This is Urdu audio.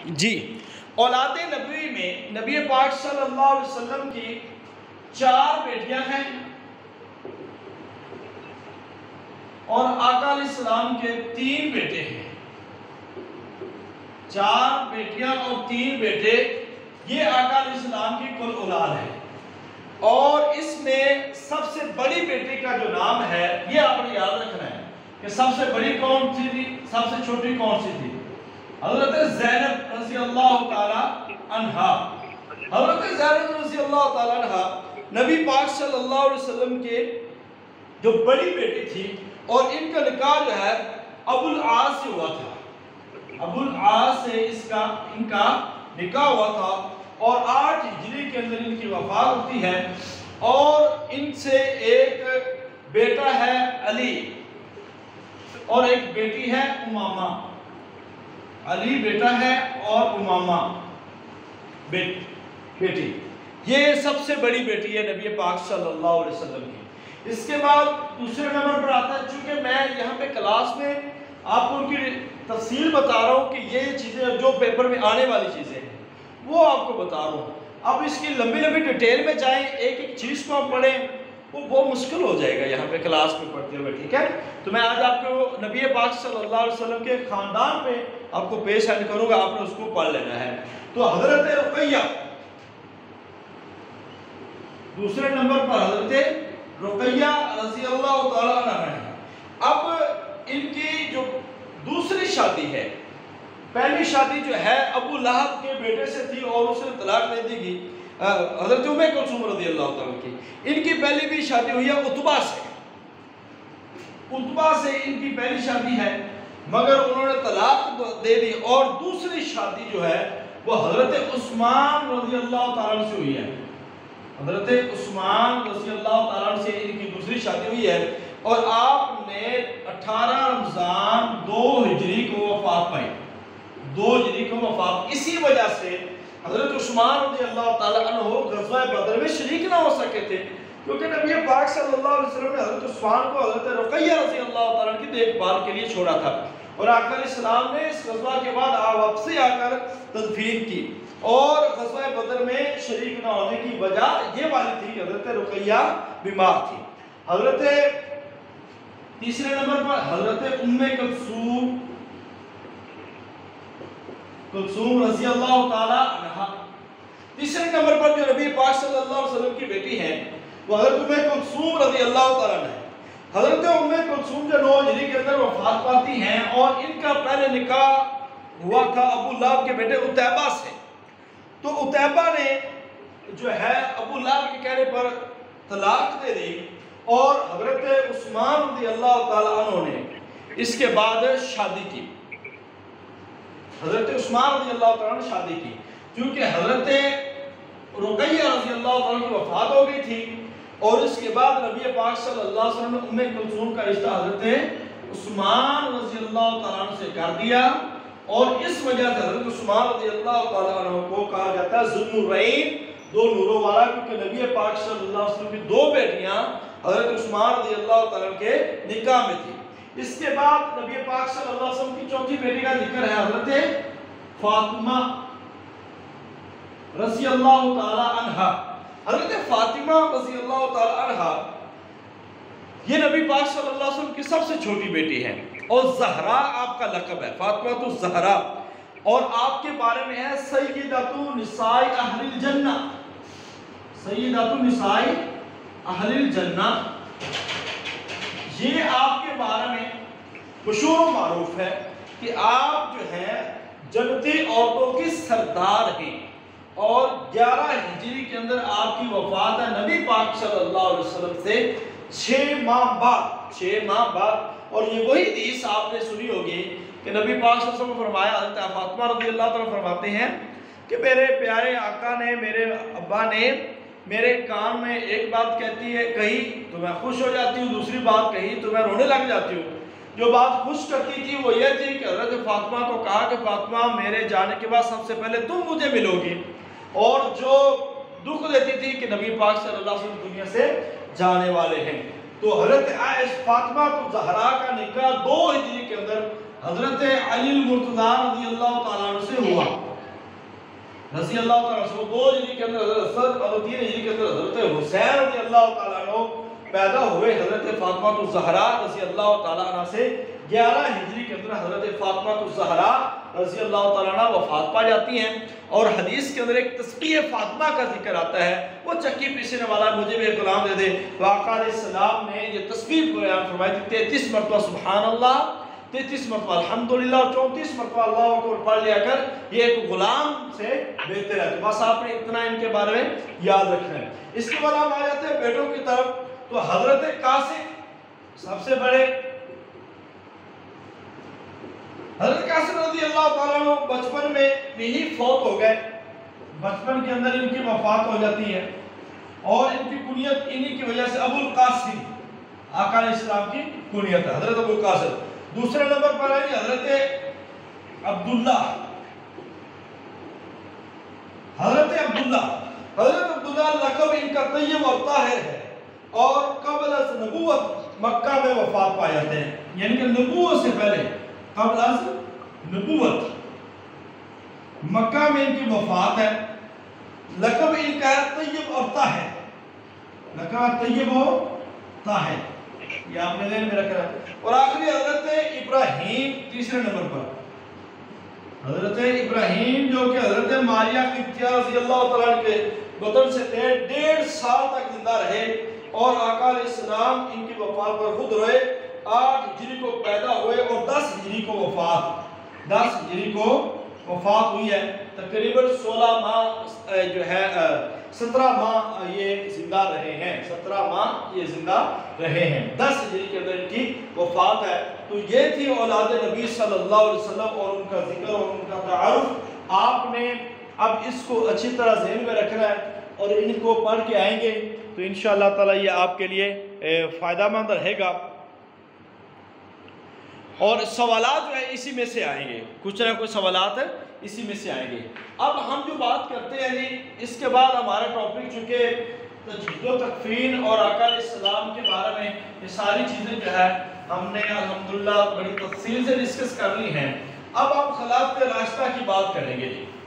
جی، اولاد نبوی میں نبی پاک صلی اللہ علیہ وسلم کی 4 بیٹیاں ہیں اور آقا علیہ السلام کے 3 بیٹے ہیں۔ 4 بیٹیاں اور 3 بیٹے، یہ آقا علیہ السلام کی کل اولاد ہے۔ اور اس میں سب سے بڑی بیٹی کا جو نام ہے، یہ آپ نے یاد رکھنا ہے کہ سب سے بڑی کون سی تھی، سب سے چھوٹی کون سی تھی؟ حضرت زینب رضی اللہ تعالی عنہا۔ حضرت زینب رضی اللہ تعالی عنہا نبی پاک صلی اللہ علیہ وسلم کے جو بڑی بیٹی تھی، اور ان کا نکاح جو ہے ابو العاص سے ہوا تھا۔ ابو العاص سے ان کا نکاح ہوا تھا، اور 8 ہجری کے اندر ان کی وفات ہوتی ہے۔ اور ان سے ایک بیٹا ہے علی اور ایک بیٹی ہے امامہ۔ علی بیٹا ہے اور امامہ بیٹی۔ یہ سب سے بڑی بیٹی ہے نبی پاک صلی اللہ علیہ وسلم کی۔ اس کے بعد دوسرے نمبر پر آتا ہے، چونکہ میں یہاں پہ کلاس میں آپ کو ان کی تفصیل بتا رہا ہوں کہ یہ چیزیں جو پیپر میں آنے والی چیزیں ہیں وہ آپ کو بتا رہا ہوں۔ اب اس کی لمبی ڈیٹیل میں جائیں، ایک ایک چیز کو آپ پڑھیں، وہ بہت مشکل ہو جائے گا یہاں پہ کلاس میں پڑھتے ہوئے، ٹھیک ہے؟ تو میں آج آپ کو نبی پاک صلی اللہ علیہ وسلم کے خاندان پہ آپ کو پیش اینڈ کروں گا، آپ نے اس کو پڑھ لینا ہے۔ تو حضرت رقیہ دوسرے نمبر پر، حضرت رقیہ رضی اللہ تعالیٰ عنہ ہے۔ اب ان کی جو دوسری شادی ہے، پہلی شادی جو ہے ابو لہب کے بیٹے سے تھی اور اسے طلاق دے دی گئی، حضرت ام کلثوم رضی اللہ تعالیٰ کی۔ ان کی پہلی بھی شادی ہوئی ہے عتبہ سے۔ عتبہ سے ان کی پہلی شادی ہے، مگر انہوں نے طلاق دے دی، اور دوسری شادی جو ہے وہ حضرت عثمان رضی اللہ تعالیٰ سے ہوئی ہے۔ حضرت عثمان رضی اللہ تعالیٰ سے ان کی دوسری شادی ہوئی ہے، اور آپ نے 18 رمضان 2 ہجری کو وفات پائی۔ 2 ہجری کو وفات، اسی وجہ سے حضرت عثمان رضی اللہ تعالیٰ عنہ غزوہ بدر میں شریک نہ ہو سکے تھے، کیونکہ نبی پاک صلی اللہ علیہ وسلم نے حضرت عثمان کو حضرت رقیہ رضی اللہ تعالیٰ کی دیکھ بھال کے لیے چھوڑا تھا، اور آقا علیہ السلام نے اس غزوہ کے بعد واپسی آ کر تدفین کی۔ اور غزوہ بدر میں شریک نہ ہونے کی وجہ یہ والی تھی کہ حضرت رقیہ بیمار تھی۔ حضرت تیسرے نمبر پر حضرت ام کلثوم رضی اللہ تعالی عنہا۔ تیسرے نمبر پر جو نبی پاک صلی اللہ علیہ وسلم کی بیٹی ہے وہ حضرت ام کلثوم رضی اللہ تعالی عنہ ہے۔ حضرت ام کلثوم جو 9 ہجری کے اندر وفات پاتی ہیں، اور ان کا پہلے نکاح ہوا تھا ابو لہب کے بیٹے عتیبہ سے۔ تو عتیبہ نے جو ہے ابو لہب کے کہنے پر طلاق دے دی، اور حضرت عثمان رضی اللہ تعالی عنہ نے اس کے بعد شادی کی۔ حضرت عثمان رضی اللہ تعالیٰ نے شادی کی، کیونکہ حضرت رقیہ رضی اللہ تعالیٰ کی وفات ہو گئی تھی، اور اس کے بعد نبی پاک صلی اللہ علیہ وسلم نے ام کلثوم کا رشتہ حضرت عثمان رضی اللہ تعالیٰ عنہ سے کر دیا، اور اس وجہ سے حضرت عثمان رضی اللہ تعالیٰ عنہ کو کہا جاتا ہے ذو النورین، 2 نوروں والا، کیونکہ نبی پاک صلی اللہ علیہ وسلم کی 2 بیٹیاں حضرت عثمان رضی اللہ تعالیٰ کے نکاح میں تھی۔ اس کے بعد نبی پاک صلی اللہ علیہ وسلم کی چوتھی بیٹی کا ذکر ہے حضرت فاطمہ رضی اللہ تعالی عنہا۔ حضرت فاطمہ رضی اللہ تعالی عنہا یہ نبی پاک صلی اللہ علیہ وسلم کی سب سے چھوٹی بیٹی ہے، اور زہرا آپ کا لقب ہے، فاطمہ تو زہرا، اور آپ کے بارے میں ہے سیدۃ نساء اہل الجنہ۔ سیدۃ نساء اہل الجنہ، یہ آپ کے بارے میں مشہور و معروف ہے کہ آپ جو ہیں جنتی عورتوں کی سردار ہیں، اور 11 ہجری کے اندر آپ کی وفات ہے نبی پاک صلی اللہ علیہ وسلم سے 6 ماہ بعد۔ اور یہ وہی حدیث آپ نے سنی ہوگی کہ نبی پاک صلی اللہ علیہ وسلم نے فرمایا، حضرت فاطمہ رضی اللہ تعالیٰ فرماتے ہیں کہ میرے پیارے آقا نے، میرے ابا نے میرے کان میں ایک بات کہی تو میں خوش ہو جاتی ہوں، دوسری بات کہی تو میں رونے لگ جاتی ہوں۔ جو بات خوش کرتی تھی وہ یہ تھی کہ حضرت فاطمہ کو کہا کہ فاطمہ میرے جانے کے بعد سب سے پہلے تم مجھے ملو گی، اور جو دکھ دیتی تھی کہ نبی پاک صلی اللہ علیہ وسلم دنیا سے جانے والے ہیں۔ تو حضرت فاطمہ تو زہرا کا نکاح 2 ہجری کے اندر حضرت علی المرتضیٰ رضی اللہ تعالیٰ عنہ سے ہوا، رضی اللہ تعالیٰ عنہ، 2 ہجری کے اندر حضرت حسن اور 3 ہجری کے اندر حضرت حسین رضی اللہ تعالیٰ عنہ پیدا ہوئے۔ حضرت فاطمہ الزہرا رضی اللہ تعالیٰ عنہ سے 11 ہجری کے اندر حضرت فاطمہ الزہرا رضی اللہ تعالیٰ عنہ وفات پا جاتی ہیں۔ اور حدیث کے اندر ایک تسبیح فاطمہ کا ذکر آتا ہے، وہ چکی پیسنے والا مجھے بھی ایک غلام دے دے۔ آقا علیہ السلام نے یہ تسبیح بیان فرمائی تھی، 33 مرتبہ سبحان اللہ، 33 مرتبہ الحمدللہ اور 34 مرتبہ اللہ اکبر پڑھ لیا کر یہ ایک غلام سے بہتر ہے۔ تو بس آپ نے اتنا ان کے بارے میں یاد رکھنا ہے۔ اس کے بعد ہم آ جاتے ہیں بیٹوں کی طرف، تو حضرت قاسم سب سے بڑے، حضرت قاسم رضی اللہ تعالیٰ عنہ بچپن میں ہی فوت ہو گئے، بچپن کے اندر ان کی وفات ہو جاتی ہے، اور ان کی کنیت انہی کی وجہ سے ابو القاسم آقا علیہ السلام کی کنیت ہے، حضرت ابو القاسم۔ دوسرے نمبر پر ہے حضرت عبداللہ، حضرت عبداللہ لقب ان کا طیب اور طاہر ہے، اور قبل از نبوت مکہ میں وفات پا جاتے ہیں، یعنی کہ نبوت سے پہلے، قبل از نبوت مکہ میں ان کی وفات ہے۔ لقب ان کا ہے طیب اور طاہر، لقب طیب اور طاہر، یہ آپ نے ذہن میں رکھنا ہے۔ اور آخری حضرت ابراہیم تیسرے نمبر پر، حضرت ابراہیم جو کہ حضرت ماریہ قبطیہ رضی اللہ تعالیٰ کے بطن سے 1.5 سال تک زندہ رہے، اور آقا علیہ السلام ان کی وفات پر خود روئے۔ 8 ہجری کو پیدا ہوئے اور 10 ہجری کو وفات ہوئی ہے۔ تقریباً 16 ماہ جو ہے 17 ماہ یہ زندہ رہے ہیں، 17 ماہ یہ زندہ رہے ہیں، 10 ہجری کے اندر ان کی وفات ہے۔ تو یہ تھی اولاد نبی صلی اللہ علیہ وسلم اور ان کا ذکر اور ان کا تعارف۔ آپ نے اب اس کو اچھی طرح ذہن میں رکھنا ہے اور ان کو پڑھ کے آئیں گے تو انشاءاللہ تعالیٰ یہ آپ کے لیے فائدہ مند رہے گا، اور سوالات جو ہے اسی میں سے آئیں گے، کچھ نہ کچھ سوالات اسی میں سے آئیں گے۔ اب ہم جو بات کرتے ہیں جی، اس کے بعد ہمارا ٹاپک چونکہ تجدید و تکفین اور آقا علیہ السلام کے بارے میں یہ ساری چیزیں جو ہے ہم نے الحمدللہ بڑی تفصیل سے ڈسکس کر لی ہیں۔ اب ہم خلافت راستہ کی بات کریں گے جی۔